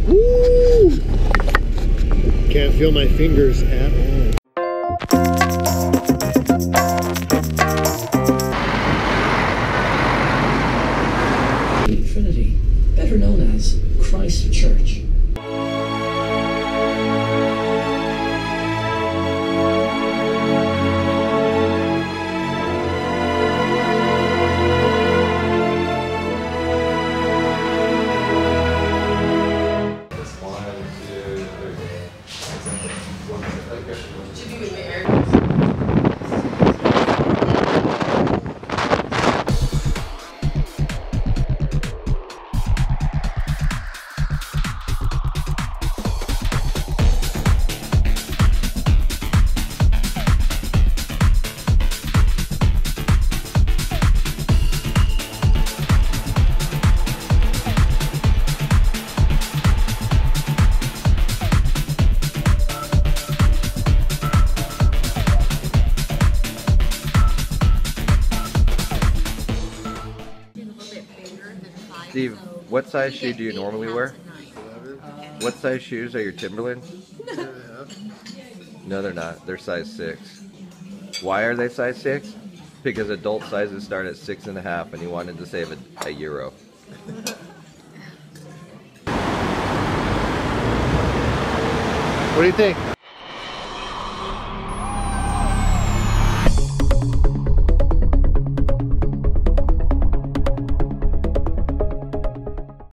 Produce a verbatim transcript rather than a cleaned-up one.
Woo! Can't feel my fingers at all. Trinity, better known as Christ Church. Steve, what size shoe do you normally wear? What size shoes are your Timberlands? No, they're not. They're size six. Why are they size six? Because adult sizes start at six and a half, and he wanted to save a, a euro. What do you think?